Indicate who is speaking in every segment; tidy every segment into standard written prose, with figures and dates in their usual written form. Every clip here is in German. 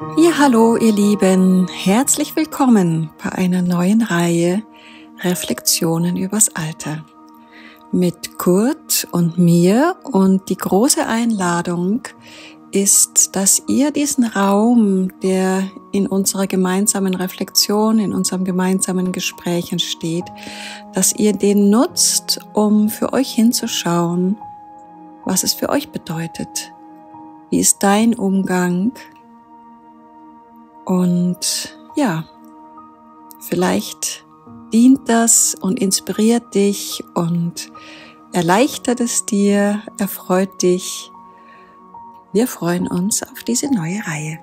Speaker 1: Ja, hallo ihr Lieben, herzlich willkommen bei einer neuen Reihe Reflexionen übers Alter mit Kurt und mir, und die große Einladung ist, dass ihr diesen Raum, der in unserer gemeinsamen Reflexion, in unserem gemeinsamen Gespräch entsteht, dass ihr den nutzt, um für euch hinzuschauen, was es für euch bedeutet. Wie ist dein Umgang? Und ja, vielleicht dient das und inspiriert dich und erleichtert es dir, erfreut dich. Wir freuen uns auf diese neue Reihe.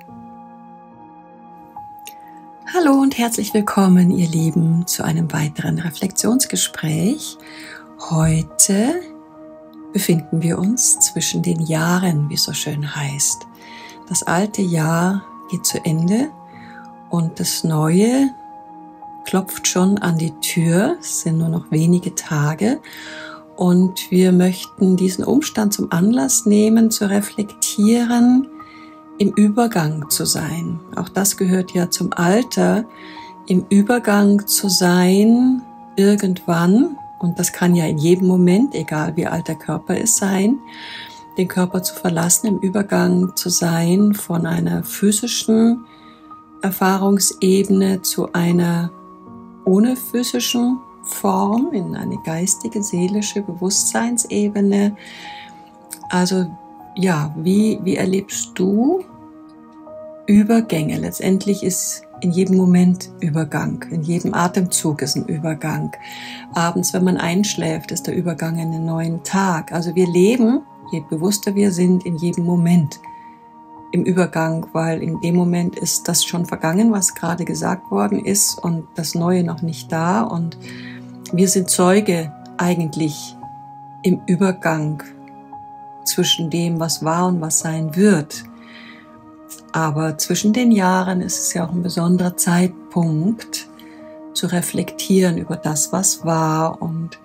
Speaker 1: Hallo und herzlich willkommen, ihr Lieben, zu einem weiteren Reflexionsgespräch. Heute befinden wir uns zwischen den Jahren, wie es so schön heißt. Das alte Jahr geht zu Ende und das Neue klopft schon an die Tür. Es sind nur noch wenige Tage und wir möchten diesen Umstand zum Anlass nehmen, zu reflektieren, im Übergang zu sein. Auch das gehört ja zum Alter, im Übergang zu sein, irgendwann, und das kann ja in jedem Moment, egal wie alt der Körper ist, sein, den Körper zu verlassen, im Übergang zu sein von einer physischen Erfahrungsebene zu einer ohne physischen Form, in eine geistige, seelische Bewusstseinsebene. Also ja, wie erlebst du Übergänge? Letztendlich ist in jedem Moment Übergang, in jedem Atemzug ist ein Übergang. Abends, wenn man einschläft, ist der Übergang in einen neuen Tag. Also wir leben, je bewusster wir sind, in jedem Moment im Übergang, weil in dem Moment ist das schon vergangen, was gerade gesagt worden ist, und das Neue noch nicht da, und wir sind Zeuge eigentlich im Übergang zwischen dem, was war und was sein wird. Aber zwischen den Jahren ist es ja auch ein besonderer Zeitpunkt, zu reflektieren über das, was war und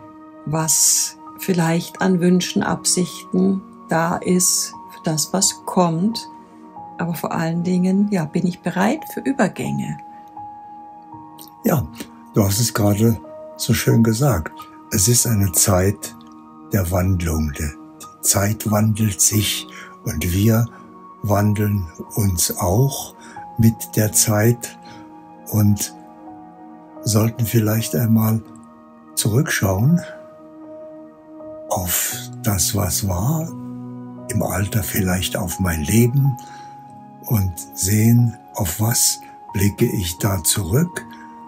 Speaker 1: was vielleicht an Wünschen, Absichten da ist für das, was kommt. Aber vor allen Dingen, ja, bin ich bereit für Übergänge?
Speaker 2: Ja, du hast es gerade so schön gesagt. Es ist eine Zeit der Wandlung. Die Zeit wandelt sich und wir wandeln uns auch mit der Zeit und sollten vielleicht einmal zurückschauen auf das, was war, im Alter vielleicht auf mein Leben und sehen, auf was blicke ich da zurück.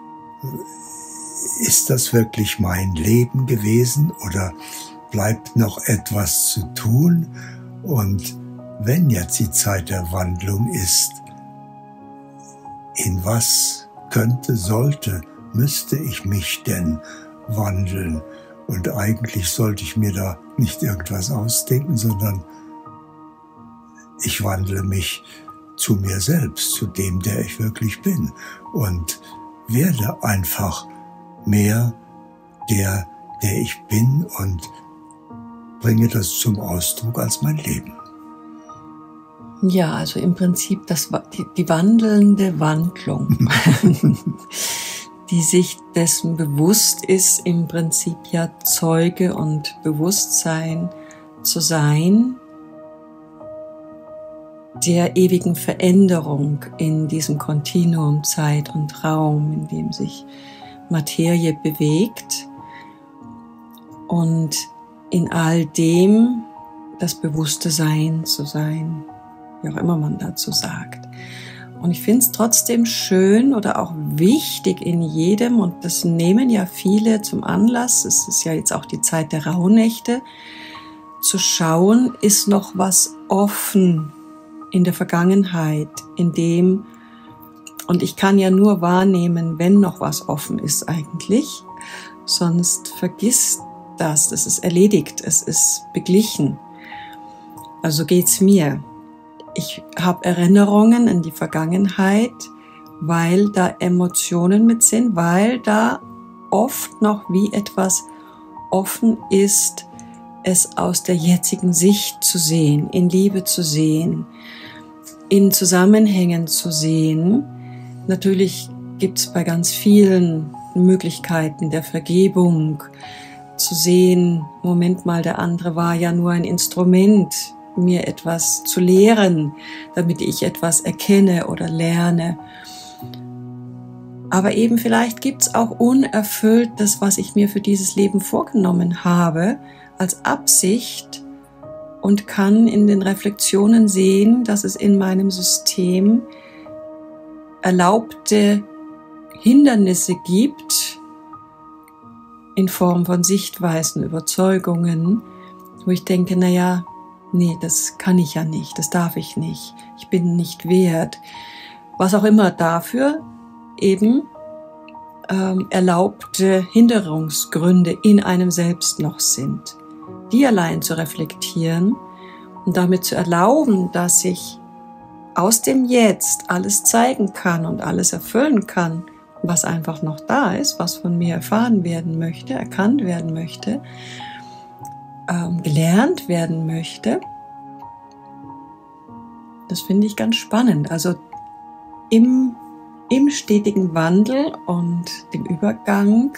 Speaker 2: Ist das wirklich mein Leben gewesen oder bleibt noch etwas zu tun? Und wenn jetzt die Zeit der Wandlung ist, in was könnte, sollte, müsste ich mich denn wandeln? Und eigentlich sollte ich mir da nicht irgendwas ausdenken, sondern ich wandle mich zu mir selbst, zu dem, der ich wirklich bin, und werde einfach mehr der ich bin, und bringe das zum Ausdruck als mein Leben.
Speaker 1: Ja, also im Prinzip die wandelnde Wandlung, die sich dessen bewusst ist, im Prinzip ja Zeuge und Bewusstsein zu sein, der ewigen Veränderung in diesem Kontinuum Zeit und Raum, in dem sich Materie bewegt, und in all dem das bewusste Sein zu sein, wie auch immer man dazu sagt. Und ich finde es trotzdem schön oder auch wichtig in jedem, und das nehmen ja viele zum Anlass, es ist ja jetzt auch die Zeit der Rauhnächte, zu schauen, ist noch was offen in der Vergangenheit, in dem, und ich kann ja nur wahrnehmen, wenn noch was offen ist eigentlich, sonst vergisst das, es ist erledigt, es ist beglichen. Also geht's mir. Ich habe Erinnerungen an die Vergangenheit, weil da Emotionen mit sind, weil da oft noch wie etwas offen ist, es aus der jetzigen Sicht zu sehen, in Liebe zu sehen, in Zusammenhängen zu sehen. Natürlich gibt es bei ganz vielen Möglichkeiten der Vergebung zu sehen, Moment mal, der andere war ja nur ein Instrument, mir etwas zu lehren, damit ich etwas erkenne oder lerne. Aber eben vielleicht gibt es auch unerfüllt das, was ich mir für dieses Leben vorgenommen habe, als Absicht und kann in den Reflexionen sehen, dass es in meinem System erlaubte Hindernisse gibt, in Form von Sichtweisen, Überzeugungen, wo ich denke, naja, nee, das kann ich ja nicht, das darf ich nicht, ich bin nicht wert. Was auch immer dafür eben erlaubte Hinderungsgründe in einem selbst noch sind, die allein zu reflektieren und damit zu erlauben, dass ich aus dem Jetzt alles zeigen kann und alles erfüllen kann, was einfach noch da ist, was von mir erfahren werden möchte, erkannt werden möchte, gelernt werden möchte. Das finde ich ganz spannend. Also im stetigen Wandel und dem Übergang,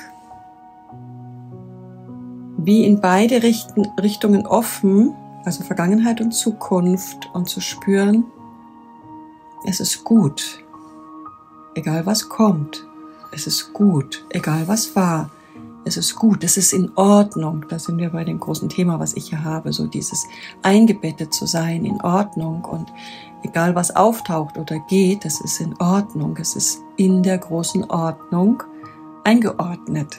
Speaker 1: wie in beide Richtungen offen, also Vergangenheit und Zukunft, und zu spüren, es ist gut, egal was kommt. Es ist gut, egal was war. Es ist gut, es ist in Ordnung. Da sind wir bei dem großen Thema, was ich hier habe, so dieses eingebettet zu sein, in Ordnung. Und egal was auftaucht oder geht, es ist in Ordnung. Es ist in der großen Ordnung eingeordnet.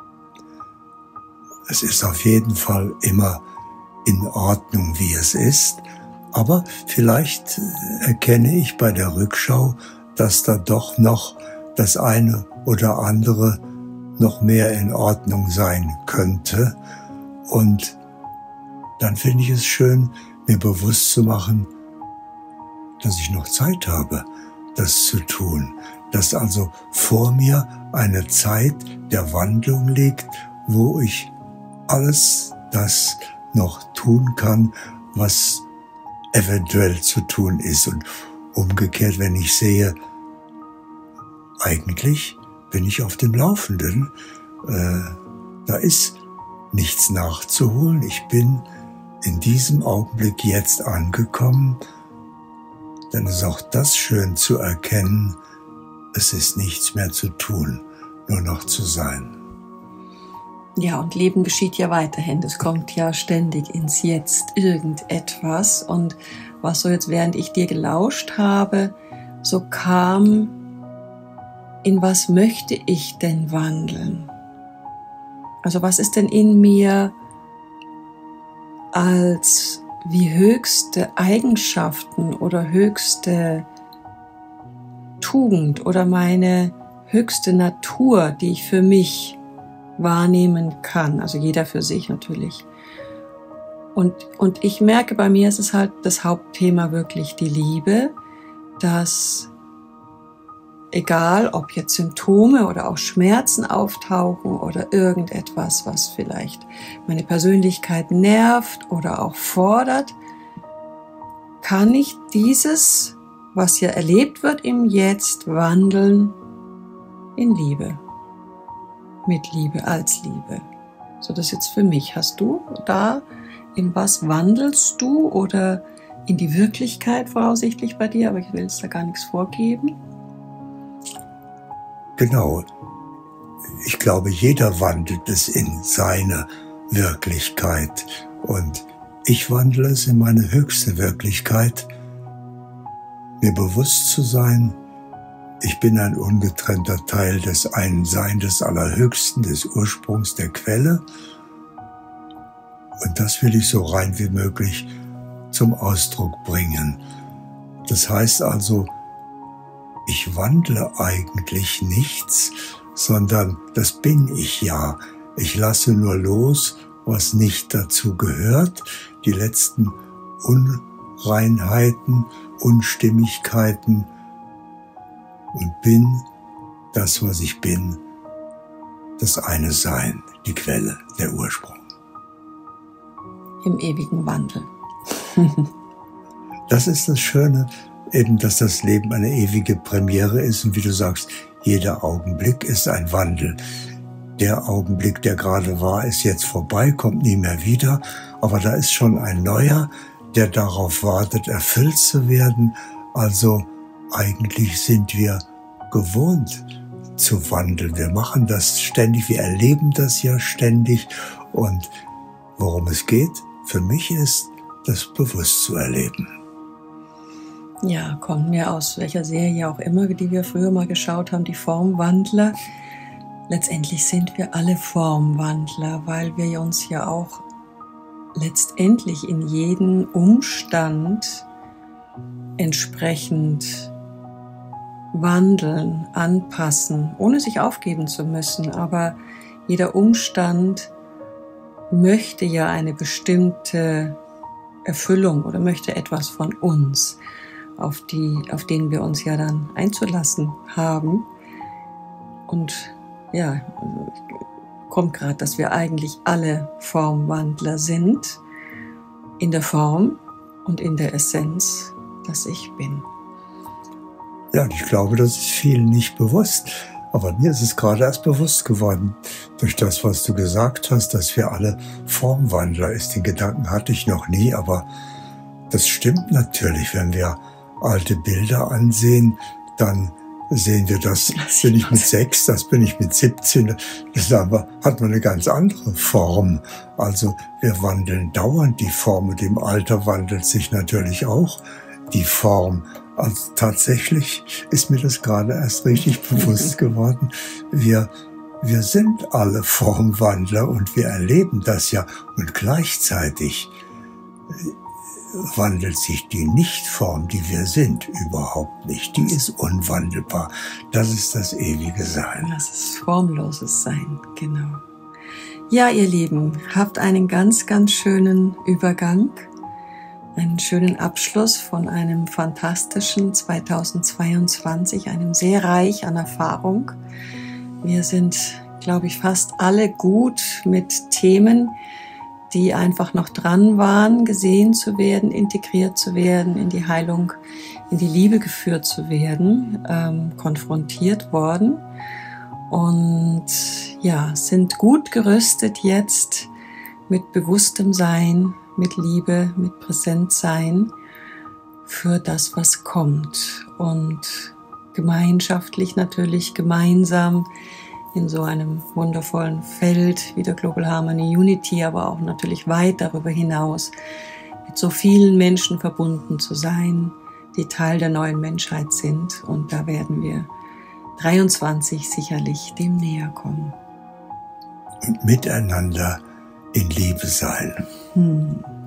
Speaker 2: Es ist auf jeden Fall immer in Ordnung, wie es ist. Aber vielleicht erkenne ich bei der Rückschau, dass da doch noch das eine oder andere noch mehr in Ordnung sein könnte. Und dann finde ich es schön, mir bewusst zu machen, dass ich noch Zeit habe, das zu tun. Dass also vor mir eine Zeit der Wandlung liegt, wo ich alles das noch tun kann, was eventuell zu tun ist. Und umgekehrt, wenn ich sehe, eigentlich bin ich auf dem Laufenden, da ist nichts nachzuholen. Ich bin in diesem Augenblick jetzt angekommen, dann ist auch das schön zu erkennen, es ist nichts mehr zu tun, nur noch zu sein.
Speaker 1: Ja, und Leben geschieht ja weiterhin. Es kommt ja ständig ins Jetzt irgendetwas. Und was so jetzt, während ich dir gelauscht habe, so kam, in was möchte ich denn wandeln? Also was ist denn in mir als wie höchste Eigenschaften oder höchste Tugend oder meine höchste Natur, die ich für mich wahrnehmen kann, also jeder für sich natürlich. Und ich merke, bei mir ist es halt das Hauptthema wirklich die Liebe, dass egal, ob jetzt Symptome oder auch Schmerzen auftauchen oder irgendetwas, was vielleicht meine Persönlichkeit nervt oder auch fordert, kann ich dieses, was hier erlebt wird im Jetzt, wandeln in Liebe. Mit Liebe, als Liebe. So, das jetzt für mich. Hast du da, in was wandelst du oder in die Wirklichkeit voraussichtlich bei dir, aber ich will jetzt da gar nichts vorgeben?
Speaker 2: Genau. Ich glaube, jeder wandelt es in seine Wirklichkeit. Und ich wandle es in meine höchste Wirklichkeit, mir bewusst zu sein, ich bin ein ungetrennter Teil des einen Sein des Allerhöchsten, des Ursprungs, der Quelle. Und das will ich so rein wie möglich zum Ausdruck bringen. Das heißt also, ich wandle eigentlich nichts, sondern das bin ich ja. Ich lasse nur los, was nicht dazu gehört, die letzten Unreinheiten, Unstimmigkeiten, und bin das, was ich bin, das eine Sein, die Quelle, der Ursprung.
Speaker 1: Im ewigen Wandel.
Speaker 2: Das ist das Schöne, eben, dass das Leben eine ewige Premiere ist und wie du sagst, jeder Augenblick ist ein Wandel. Der Augenblick, der gerade war, ist jetzt vorbei, kommt nie mehr wieder, aber da ist schon ein neuer, der darauf wartet, erfüllt zu werden. Also eigentlich sind wir gewohnt zu wandeln. Wir machen das ständig, wir erleben das ja ständig. Und worum es geht, für mich ist, das bewusst zu erleben.
Speaker 1: Ja, kommen wir aus welcher Serie auch immer, die wir früher mal geschaut haben, die Formwandler. Letztendlich sind wir alle Formwandler, weil wir uns ja auch letztendlich in jeden Umstand entsprechend wandeln, anpassen, ohne sich aufgeben zu müssen. Aber jeder Umstand möchte ja eine bestimmte Erfüllung oder möchte etwas von uns, auf den wir uns ja dann einzulassen haben. Und ja, kommt gerade, dass wir eigentlich alle Formwandler sind, in der Form und in der Essenz, dass ich bin.
Speaker 2: Ja, und ich glaube, das ist vielen nicht bewusst. Aber mir ist es gerade erst bewusst geworden, durch das, was du gesagt hast, dass wir alle Formwandler ist. Den Gedanken hatte ich noch nie, aber das stimmt natürlich. Wenn wir alte Bilder ansehen, dann sehen wir, das bin ich mit 6, das bin ich mit 17. Das hat man eine ganz andere Form. Also wir wandeln dauernd die Form und im Alter wandelt sich natürlich auch die Form. Also tatsächlich ist mir das gerade erst richtig bewusst geworden. Wir sind alle Formwandler und wir erleben das ja. Und gleichzeitig wandelt sich die Nichtform, die wir sind, überhaupt nicht. Die ist unwandelbar. Das ist das ewige Sein.
Speaker 1: Das ist formloses Sein, genau. Ja, ihr Lieben, habt einen ganz, ganz schönen Übergang, einen schönen Abschluss von einem fantastischen 2022, einem sehr reich an Erfahrung. Wir sind, glaube ich, fast alle gut mit Themen, die einfach noch dran waren, gesehen zu werden, integriert zu werden, in die Heilung, in die Liebe geführt zu werden, konfrontiert worden und ja, sind gut gerüstet jetzt mit bewusstem Sein, mit Liebe, mit Präsentsein für das, was kommt und gemeinschaftlich natürlich, gemeinsam in so einem wundervollen Feld wie der Global Harmony Unity, aber auch natürlich weit darüber hinaus, mit so vielen Menschen verbunden zu sein, die Teil der neuen Menschheit sind. Und da werden wir 23 sicherlich dem näher kommen.
Speaker 2: Und miteinander in Liebe sein.